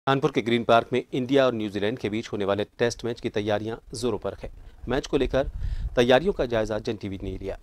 कानपुर के Green Park में India और न्यूजीलैंड के बीच होने वाले टेस्ट मैच की तैयारियां जोरों पर है। मैच को लेकर तैयारियों का जायजा जन टीवी ने लिया।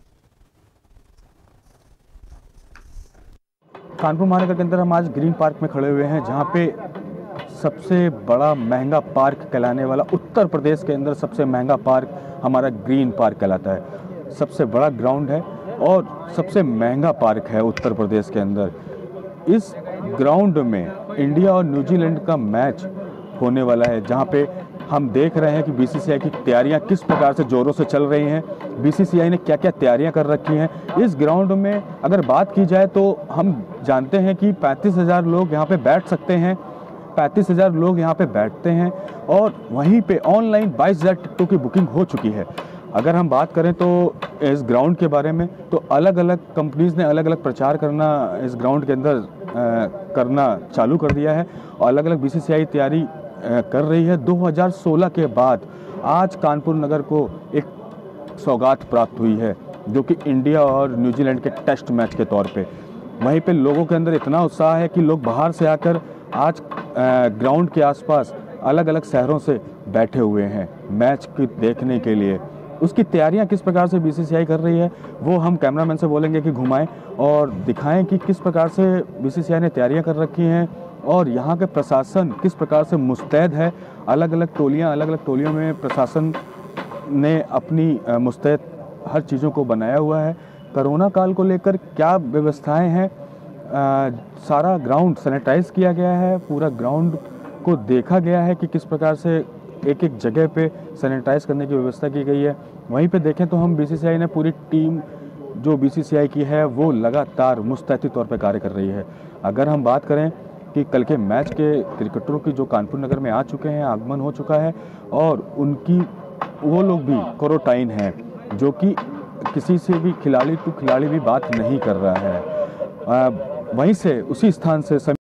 कानपुर महानगर के अंदर हम आज ग्रीन पार्क में खड़े हुए हैं, जहां पे सबसे बड़ा महंगा पार्क कहलाने वाला उत्तर प्रदेश के अंदर सबसे महंगा पार्क हमारा ग्रीन पार्क कहलाता है। सबसे बड़ा ग्राउंड है और सबसे महंगा पार्क है उत्तर प्रदेश के अंदर। इस ग्राउंड में इंडिया और न्यूजीलैंड का मैच होने वाला है, जहां पे हम देख रहे हैं कि बीसीसीआई की तैयारियां किस प्रकार से जोरों से चल रही हैं। बीसीसीआई ने क्या क्या तैयारियां कर रखी हैं। इस ग्राउंड में अगर बात की जाए तो हम जानते हैं कि 35,000 लोग यहां पे बैठ सकते हैं। 35,000 लोग यहां पे बैठते हैं और वहीं पे ऑनलाइन 22,000 टिकटों की बुकिंग हो चुकी है। अगर हम बात करें तो इस ग्राउंड के बारे में, तो अलग अलग कंपनीज़ ने अलग अलग प्रचार करना इस ग्राउंड के अंदर करना चालू कर दिया है और अलग अलग बीसीसीआई तैयारी कर रही है। 2016 के बाद आज कानपुर नगर को एक सौगात प्राप्त हुई है, जो कि इंडिया और न्यूजीलैंड के टेस्ट मैच के तौर पे। वहीं पे लोगों के अंदर इतना उत्साह है कि लोग बाहर से आकर आज ग्राउंड के आसपास अलग अलग शहरों से बैठे हुए हैं मैच को देखने के लिए। उसकी तैयारियां किस प्रकार से बीसीसीआई कर रही है वो हम कैमरामैन से बोलेंगे कि घुमाएं और दिखाएं कि किस प्रकार से बीसीसीआई ने तैयारियां कर रखी हैं और यहाँ के प्रशासन किस प्रकार से मुस्तैद है। अलग अलग टोलियों में प्रशासन ने अपनी मुस्तैद हर चीज़ों को बनाया हुआ है। कोरोना काल को लेकर क्या व्यवस्थाएं हैं, सारा ग्राउंड सैनिटाइज किया गया है। पूरा ग्राउंड को देखा गया है कि किस प्रकार से एक एक जगह पे सैनिटाइज करने की व्यवस्था की गई है। वहीं पे देखें तो हम बीसीसीआई ने पूरी टीम जो बीसीसीआई की है वो लगातार मुस्तैदी तौर पे कार्य कर रही है। अगर हम बात करें कि कल के मैच के क्रिकेटरों की जो कानपुर नगर में आ चुके हैं, आगमन हो चुका है और उनकी वो लोग भी क्वारंटाइन हैं, जो कि किसी से भी खिलाड़ी टू खिलाड़ी भी बात नहीं कर रहा है। वहीं से उसी स्थान से